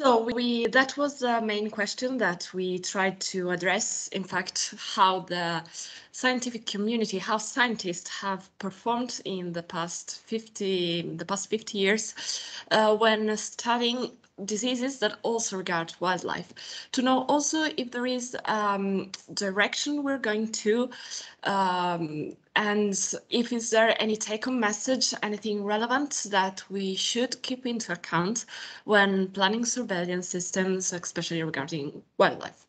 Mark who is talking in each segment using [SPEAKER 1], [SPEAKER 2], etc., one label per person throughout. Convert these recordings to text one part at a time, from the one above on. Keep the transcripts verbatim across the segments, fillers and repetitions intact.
[SPEAKER 1] So we that was the main question that we tried to address. In fact, how the scientific community, how scientists have performed in the past fifty, the past fifty years uh, when studying diseases that also regard wildlife, to know also if there is um, direction we're going to, um, and if is there any take-home message, anything relevant that we should keep into account when planning surveillance systems, especially regarding wildlife.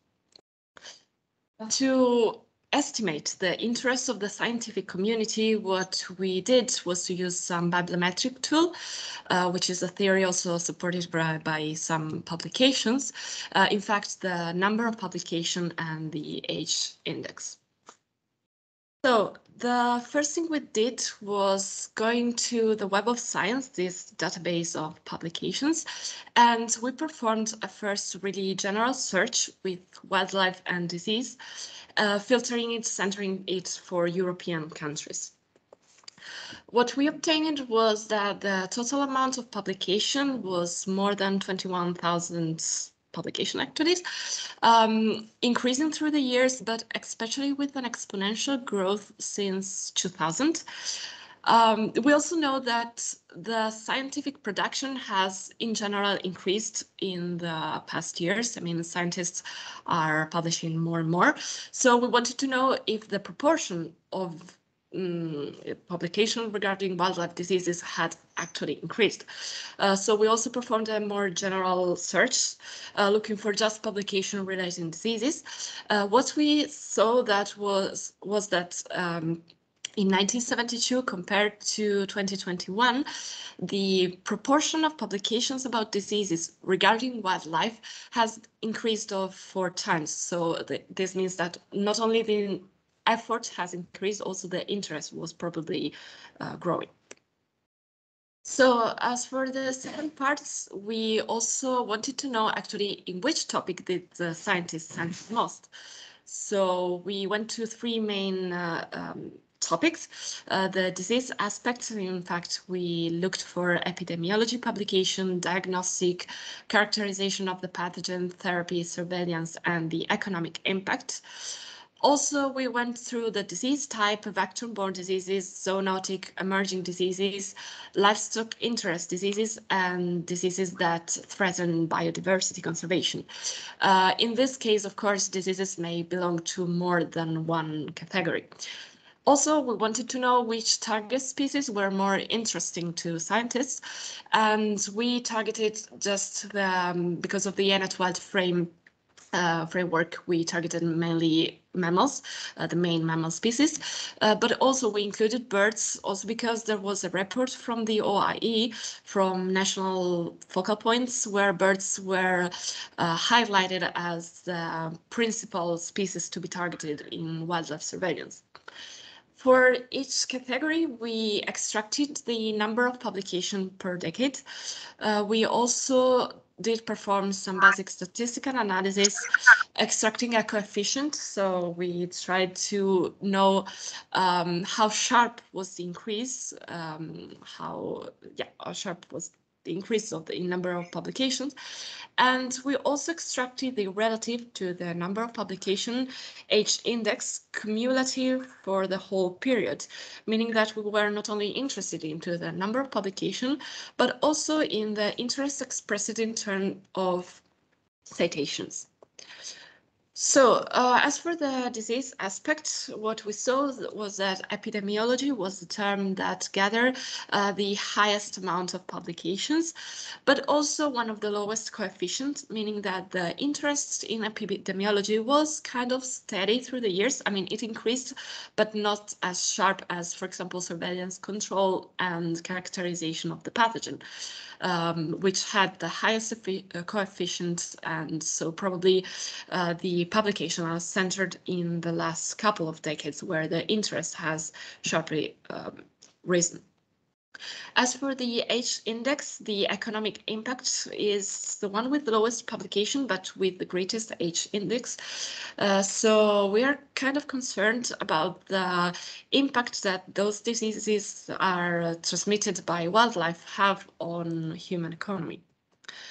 [SPEAKER 1] To estimate the interest of the scientific community, what we did was to use some bibliometric tool, uh, which is a theory also supported by, by some publications. Uh, in fact, the number of publication and the age index. So the first thing we did was going to the Web of Science, this database of publications, and we performed a first really general search with wildlife and disease, uh, filtering it, centering it for European countries. What we obtained was that the total amount of publication was more than twenty-one thousand publication activities, um, increasing through the years, but especially with an exponential growth since two thousand. Um, we also know that the scientific production has, in general, increased in the past years. I mean, scientists are publishing more and more. So we wanted to know if the proportion of um, publication regarding wildlife diseases had actually increased. Uh, so we also performed a more general search, uh, looking for just publication related diseases. Uh, what we saw that was was that um, in nineteen seventy-two, compared to twenty twenty-one, the proportion of publications about diseases regarding wildlife has increased of four times. So th this means that not only the effort has increased, also the interest was probably uh, growing. So as for the second part, we also wanted to know actually in which topic did the scientists science most. So we went to three main uh, um, topics. Uh, the disease aspect, in fact, we looked for epidemiology publication, diagnostic, characterization of the pathogen, therapy, surveillance, and the economic impact. Also, we went through the disease type, vector-borne diseases, zoonotic, emerging diseases, livestock interest diseases, and diseases that threaten biodiversity conservation. Uh, in this case, of course, diseases may belong to more than one category. Also, we wanted to know which target species were more interesting to scientists, and we targeted just the, um, because of the ENETWILD frame Uh, framework, we targeted mainly mammals, uh, the main mammal species, uh, but also we included birds, also because there was a report from the O I E, from national focal points, where birds were uh, highlighted as the principal species to be targeted in wildlife surveillance. For each category, we extracted the number of publications per decade. Uh, we also did perform some basic statistical analysis, extracting a coefficient. So we tried to know um, how sharp was the increase, um, how, yeah, how sharp was the increase of the number of publications. And we also extracted the relative to the number of publication age index cumulative for the whole period, meaning that we were not only interested into the number of publication, but also in the interest expressed in terms of citations. So uh, as for the disease aspect, what we saw was that epidemiology was the term that gathered uh, the highest amount of publications, but also one of the lowest coefficients, meaning that the interest in epidemiology was kind of steady through the years. I mean, it increased, but not as sharp as, for example, surveillance, control, and characterization of the pathogen. Um, which had the highest uh, coefficient, and so probably uh, the publication are centered in the last couple of decades, where the interest has sharply um, risen. As for the H index, the economic impact is the one with the lowest publication, but with the greatest H index. Uh, so we are kind of concerned about the impact that those diseases are transmitted by wildlife have on human economy.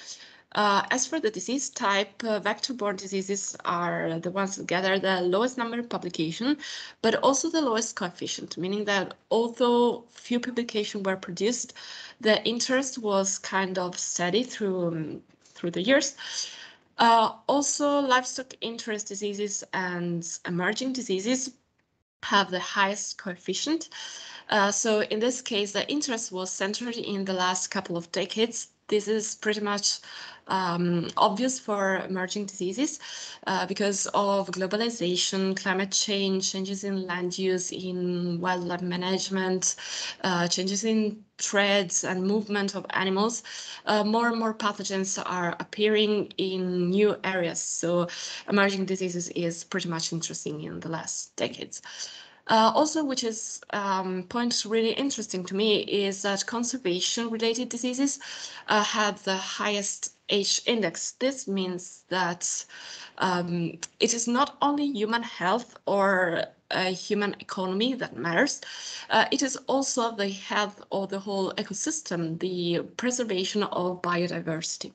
[SPEAKER 1] Uh, as for the disease type, uh, vector-borne diseases are the ones that gather the lowest number of publication, but also the lowest coefficient, meaning that although few publications were produced, the interest was kind of steady through, um, through the years. Uh, also, livestock interest diseases and emerging diseases have the highest coefficient. Uh, so in this case, the interest was centered in the last couple of decades. This is pretty much um, obvious for emerging diseases uh, because of globalization, climate change, changes in land use, in wildlife management, uh, changes in trades and movement of animals. Uh, more and more pathogens are appearing in new areas. So emerging diseases is pretty much interesting in the last decades. Uh, also, which is um, point really interesting to me, is that conservation-related diseases uh, have the highest H index. This means that um, it is not only human health or a human economy that matters. Uh, it is also the health of the whole ecosystem, the preservation of biodiversity.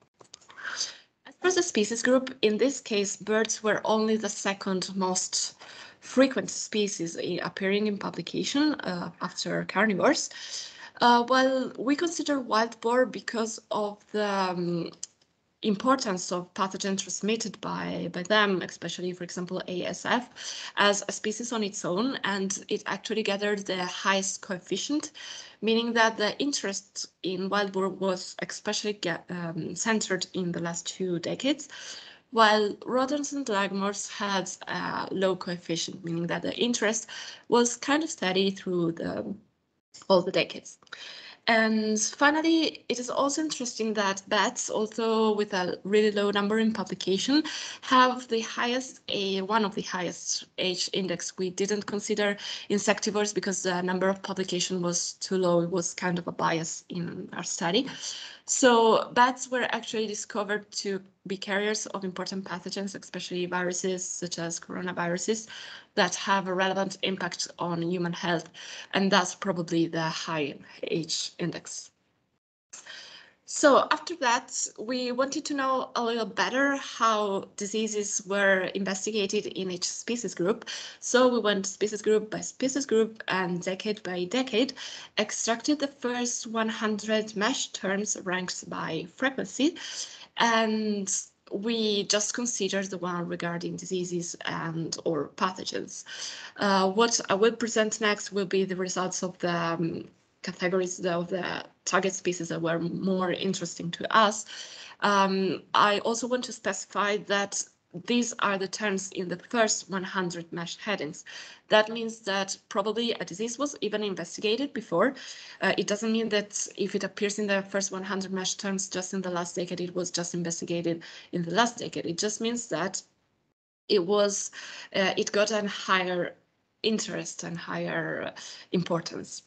[SPEAKER 1] As for the species group, in this case, birds were only the second most frequent species appearing in publication uh, after carnivores. Uh, while we consider wild boar because of the um, importance of pathogen transmitted by, by them, especially, for example, A S F, as a species on its own, and it actually gathered the highest coefficient, meaning that the interest in wild boar was especially get, um, centered in the last two decades, while rodents and lagomorphs had a low coefficient, meaning that the interest was kind of steady through the, all the decades. And finally, it is also interesting that bats, although with a really low number in publication, have the highest, a one of the highest H index. We didn't consider insectivores because the number of publication was too low. It was kind of a bias in our study. So bats were actually discovered to be carriers of important pathogens, especially viruses such as coronaviruses that have a relevant impact on human health, and that's probably the high H index. So after that, we wanted to know a little better how diseases were investigated in each species group. So we went species group by species group and decade by decade, extracted the first one hundred mesh terms ranked by frequency, and we just considered the one regarding diseases and or pathogens. Uh, what I will present next will be the results of the um, categories of the target species that were more interesting to us. Um, I also want to specify that these are the terms in the first one hundred mesh headings. That means that probably a disease was even investigated before. Uh, it doesn't mean that if it appears in the first one hundred mesh terms just in the last decade, it was just investigated in the last decade. It just means that it was, uh, it got a higher interest and higher importance.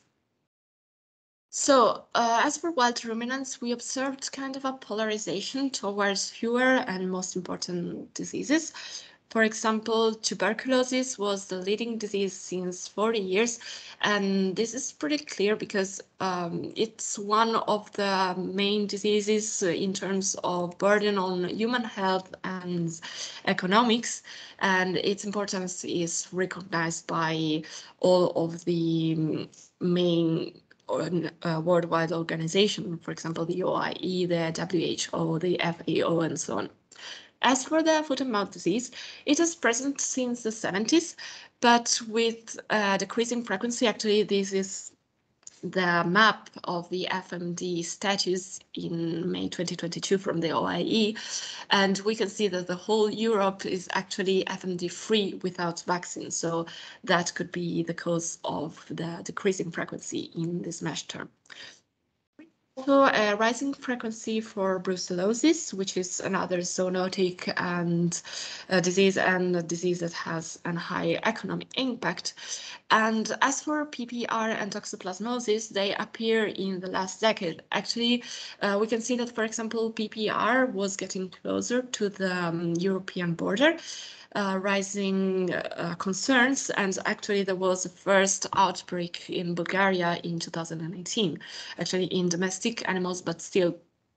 [SPEAKER 1] So, uh, as for wild ruminants, we observed kind of a polarization towards fewer and most important diseases. For example, tuberculosis was the leading disease since forty years, and this is pretty clear because um, it's one of the main diseases in terms of burden on human health and economics, and its importance is recognized by all of the main uh, worldwide organization, for example, the O I E, the W H O, the F A O, and so on. As for the foot and mouth disease, it is present since the seventies, but with uh, decreasing frequency. Actually, this is the map of the F M D status in May twenty twenty-two from the O I E, and we can see that the whole Europe is actually F M D free without vaccine, so that could be the cause of the decreasing frequency in this mesh term. Also, a rising frequency for brucellosis, which is another zoonotic and a disease and a disease that has a high economic impact. And as for P P R and toxoplasmosis, they appear in the last decade. Actually, uh, we can see that, for example, P P R was getting closer to the um, European border. Uh, rising uh, concerns, and actually there was the first outbreak in Bulgaria in two thousand eighteen, actually in domestic animals, but still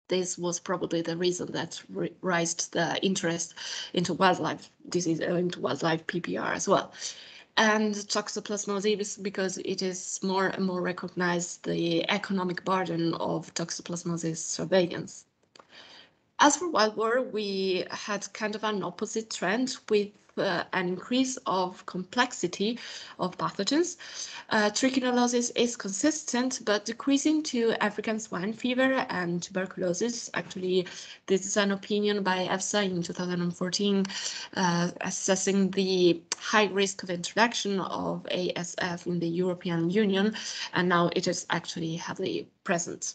[SPEAKER 1] This was probably the reason that raised the interest into wildlife disease, uh, into wildlife P P R as well. And toxoplasmosis, because it is more and more recognized the economic burden of toxoplasmosis surveillance. As for wild boar, we had kind of an opposite trend with uh, an increase of complexity of pathogens. Uh, trichinosis is consistent, but decreasing to African swine fever and tuberculosis. Actually, this is an opinion by EFSA in two thousand fourteen, uh, assessing the high risk of introduction of A S F in the European Union, and now it is actually heavily present.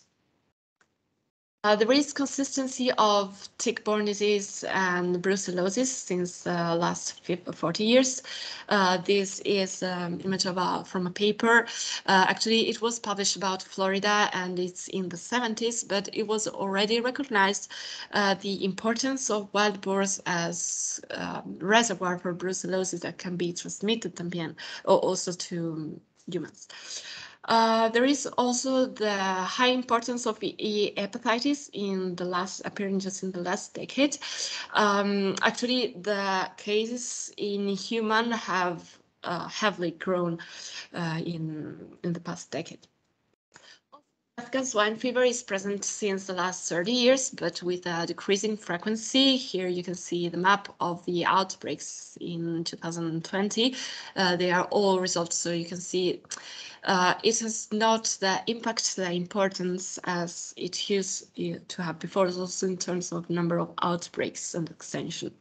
[SPEAKER 1] Uh, there is consistency of tick-borne disease and brucellosis since the uh, last forty years. Uh, this is an um, image of a, from a paper. Uh, actually, it was published about Florida and it's in the seventies, but it was already recognized uh, the importance of wild boars as um, reservoir for brucellosis that can be transmitted también, or also to humans. Uh, there is also the high importance of E. hepatitis in the last appearances in the last decade. Um, actually, the cases in human have uh, heavily grown uh, in in the past decade. African swine fever is present since the last thirty years, but with a decreasing frequency. Here you can see the map of the outbreaks in two thousand twenty. Uh, they are all results, so you can see uh, it has not the impact, the importance as it used to have before, also in terms of number of outbreaks and extension.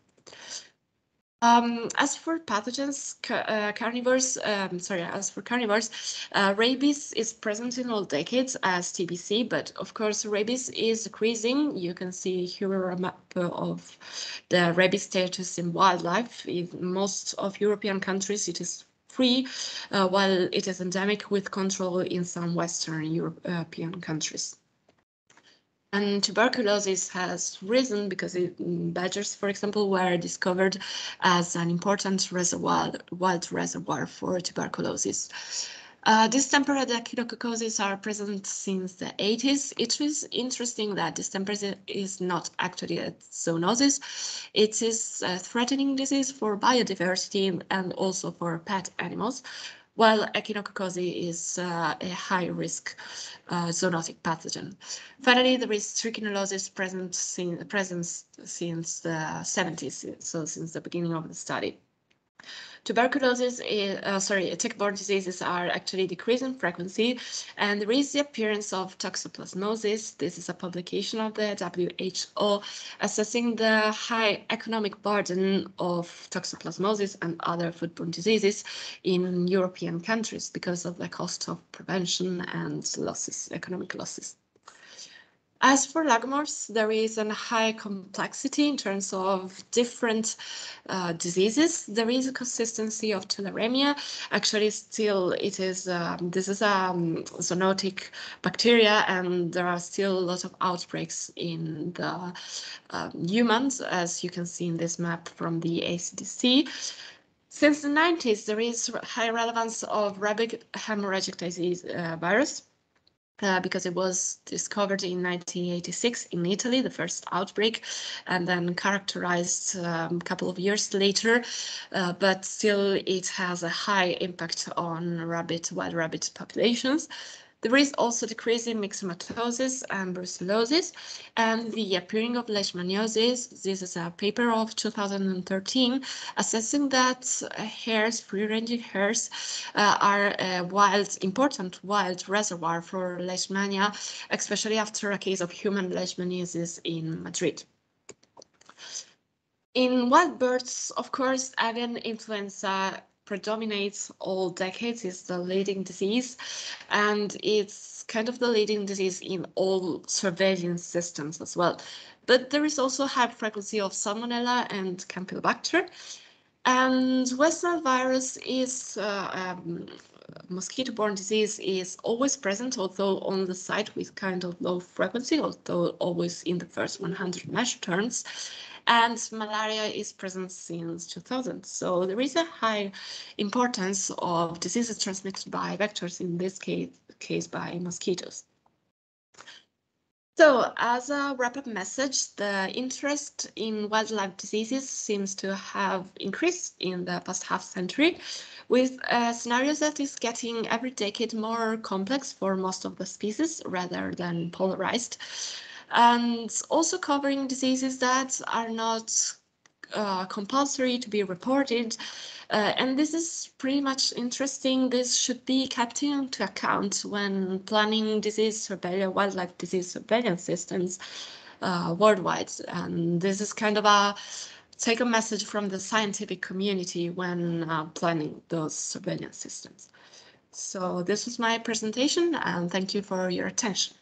[SPEAKER 1] Um, as for pathogens, uh, carnivores, um, sorry, as for carnivores, uh, rabies is present in all decades as T B C, but of course rabies is decreasing. You can see here a map of the rabies status in wildlife. In most of European countries, it is free, uh, while it is endemic with control in some Western European countries. And tuberculosis has risen because it, badgers, for example, were discovered as an important reservoir, wild reservoir for tuberculosis. Uh, distemper echinococcoses are present since the eighties. It is interesting that distemper is not actually a zoonosis. It is a threatening disease for biodiversity and also for pet animals, while echinococcosis is uh, a high-risk uh, zoonotic pathogen. Finally, there is trichinosis present, sin present since the seventies, so since the beginning of the study. Tuberculosis, is, uh, sorry, tick-borne diseases are actually decreasing frequency, and there is the appearance of toxoplasmosis. This is a publication of the W H O assessing the high economic burden of toxoplasmosis and other foodborne diseases in European countries because of the cost of prevention and losses, economic losses. As for lagomorphs, there is a high complexity in terms of different uh, diseases. There is a consistency of tularemia. Actually, still, it is um, this is a um, zoonotic bacteria, and there are still a lot of outbreaks in the um, humans, as you can see in this map from the A C D C. Since the nineties, there is high relevance of rabic hemorrhagic disease uh, virus. Uh, because it was discovered in nineteen eighty-six in Italy, the first outbreak, and then characterized um, a couple of years later, uh, but still it has a high impact on rabbit, wild rabbit populations. There is also decrease in myxomatosis and brucellosis, and the appearing of leishmaniosis. This is a paper of two thousand thirteen assessing that hares, free-ranging hares, uh, are a wild, important wild reservoir for leishmania, especially after a case of human leishmaniosis in Madrid. In wild birds, of course, avian influenza predominates all decades, is the leading disease, and it's kind of the leading disease in all surveillance systems as well. But there is also high frequency of Salmonella and Campylobacter, and West Nile virus is uh, um, mosquito-borne disease is always present, although on the site with kind of low frequency, although always in the first one hundred measure terms. And malaria is present since two thousand. So there is a high importance of diseases transmitted by vectors, in this case, case by mosquitoes. So, as a wrap-up message, the interest in wildlife diseases seems to have increased in the past half century, with uh, scenarios that is getting every decade more complex for most of the species rather than polarized, and also covering diseases that are not uh, compulsory to be reported. Uh, and this is pretty much interesting. This should be kept into account when planning disease surveillance, wildlife disease surveillance systems uh, worldwide. And this is kind of a take a message from the scientific community when uh, planning those surveillance systems. So this was my presentation, and thank you for your attention.